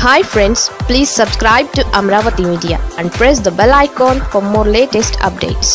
Hi friends, please subscribe to Amaravathi Media and press the bell icon for more latest updates.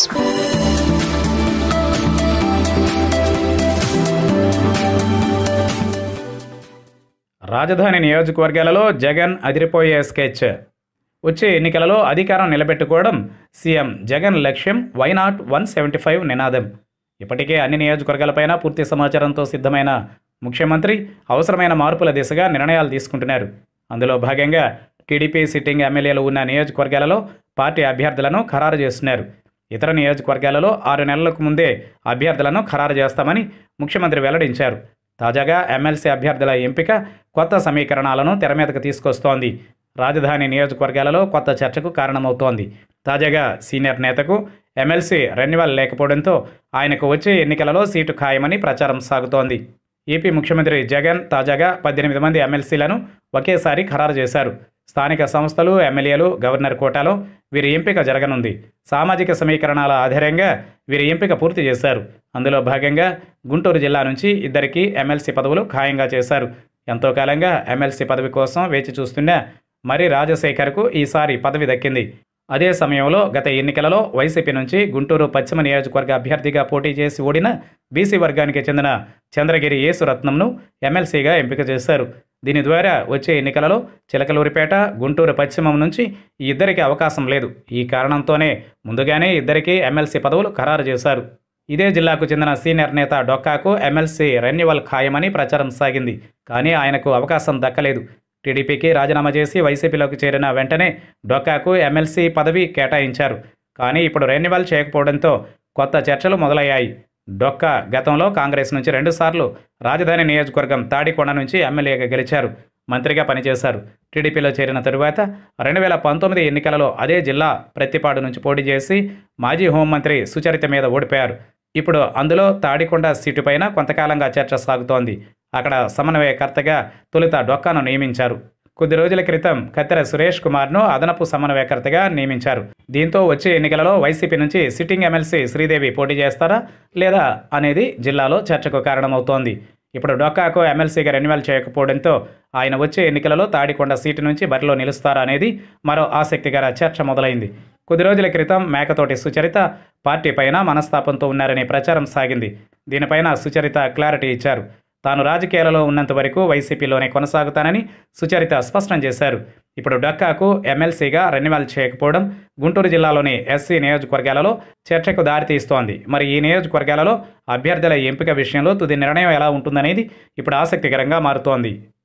రాజధాని నియోజకవర్గాలలో జగన్ అదిరిపోయే sketch. వచ్చే ఎన్నికలలో అధికారం నిలబెట్టుకోవడం సీఎం జగన్ లక్ష్యం. వై నాట్ 175 నినాదం. ఇప్పటికే అన్ని నియోజకవర్గాలపైన పూర్తి సమాచారంతో సిద్ధమైన ముఖ్యమంత్రి అవసరమైన మార్పుల దిశగా నిర్ణయాలు తీసుకుంటున్నారు. అందులో భాగంగా టీడీపీ సిట్టింగ్ ఎమ్మెల్యేలు ఉన్న నియోజకవర్గాలలో పార్టీ అభ్యర్థులను ఖరారు చేస్తున్నారు. ఇతర నియోజకవర్గాలలో 6 నెలలకు ముందే అభ్యర్థులను ఖరారు చేస్తామని ముఖ్యమంత్రి వెల్లడించారు. తాజాగా ఎమ్మెల్సీ అభ్యర్థుల ఎంపిక కొత్త సమీకరణాలను తెరమీదకు తీసుకొస్తోంది. రాజధాని నియోజకవర్గాలలో కొత్త చర్చకు కారణమవుతోంది. తాజాగా సీనియర్ నేతకు ఎమ్మెల్సీ రెన్యువల్ లేకపోవడంతో ఆయనకు వచ్చే ఎన్నికలలో సీటు ఖాయమని ప్రచారం సాగుతోంది. ఏపీ ముఖ్యమంత్రి జగన్ తాజాగా 18 మంది ఎమ్మెల్సీలను ఒకేసారి ఖరారు చేశారు. స్థానిక సంస్థలు, ఎమ్మెల్యేలు, గవర్నర్ కోటాలో వీరి ఎంపిక జరగనుంది. సామాజిక సమీకరణాల ఆధారంగా వీరి ఎంపిక పూర్తి చేశారు. అందులో భాగంగా గుంటూరు జిల్లా నుంచి 2 ఎమ్మెల్సీ పదవులు ఖాయంగా చేశారు. ఎంతో కాలంగా ఎమ్మెల్సీ పదవి కోసం వేచి చూస్తున్న మరి రాజశేఖర్కు ఈసారి పదవి దక్కింది. అదే సమయంలో గత ఎన్నికలలో వైసీపీ నుంచి గుంటూరు పశ్చిమ నియోజకవర్గ అభ్యర్థిగా పోటీ చేసి ఓడిన బీసీ వర్గానికి చెందిన చంద్రగిరి యేసురత్నంను ఎమ్మెల్సీగా ఎంపిక చేశారు. దీని ద్వారా వచ్చే ఎన్నికలలో చిలకలూరిపేట, గుంటూరు పశ్చిమం నుంచి ఈ ఇద్దరికి అవకాశం లేదు. ఈ కారణంతోనే ముందుగానే ఇద్దరికీ ఎమ్మెల్సీ పదవులు ఖరారు చేశారు. ఇదే జిల్లాకు చెందిన సీనియర్ నేత డొక్కాకు ఎమ్మెల్సీ రెన్యువల్ ఖాయమని ప్రచారం సాగింది. కానీ ఆయనకు అవకాశం దక్కలేదు. టీడీపీకి రాజీనామా చేసి వైసీపీలోకి చేరిన వెంటనే డొక్కాకు ఎమ్మెల్సీ పదవి కేటాయించారు. కానీ ఇప్పుడు రెన్యువల్ చేయకపోవడంతో కొత్త చర్చలు మొదలయ్యాయి. డొక్కా గతంలో కాంగ్రెస్ నుంచి 2 సార్లు రాజధాని నియోజకవర్గం తాడికొండ నుంచి ఎమ్మెల్యేగా గెలిచారు. మంత్రిగా పనిచేశారు. టీడీపీలో చేరిన తరువాత 2019 ఎన్నికలలో అదే జిల్లా ప్రత్తిపాడు నుంచి పోటీ చేసి మాజీ హోంమంత్రి సుచరిత మీద ఓడిపోయారు. ఇప్పుడు అందులో తాడికొండ సీటుపైన కొంతకాలంగా చర్చ సాగుతోంది. అక్కడ సమన్వయకర్తగా తొలుత డొక్కాను నియమించారు. కొద్ది రోజుల క్రితం కత్తెర సురేష్ కుమార్ను అదనపు సమన్వయకర్తగా నియమించారు. దీంతో వచ్చే ఎన్నికలలో వైసీపీ నుంచి సిట్టింగ్ ఎమ్మెల్సీ శ్రీదేవి పోటీ చేస్తారా లేదా అనేది జిల్లాలో చర్చకు కారణమవుతోంది. ఇప్పుడు డొక్కాకు ఎమ్మెల్సీగా రెన్యువల్ చేయకపోవడంతో ఆయన వచ్చే ఎన్నికలలో తాడికొండ సీటు నుంచి బరిలో నిలుస్తారా అనేది మరో ఆసక్తికర చర్చ మొదలైంది. కొద్ది రోజుల క్రితం మేకతోటి సుచరిత పార్టీ పైన మనస్తాపంతో ఉన్నారనే ప్రచారం సాగింది. దీనిపైన సుచరిత క్లారిటీ ఇచ్చారు. తాను రాజకీయాలలో ఉన్నంత వరకు వైసీపీలోనే కొనసాగుతానని సుచరిత స్పష్టం చేశారు. ఇప్పుడు డొక్కాకు ఎమ్మెల్సీగా రెన్యువల్ చేయకపోవడం గుంటూరు జిల్లాలోని ఎస్సీ నియోజకవర్గాలలో చర్చకు దారితీస్తోంది. మరి ఈ నియోజకవర్గాలలో అభ్యర్థుల ఎంపిక విషయంలో తుది నిర్ణయం ఎలా ఉంటుందనేది ఇప్పుడు ఆసక్తికరంగా మారుతోంది.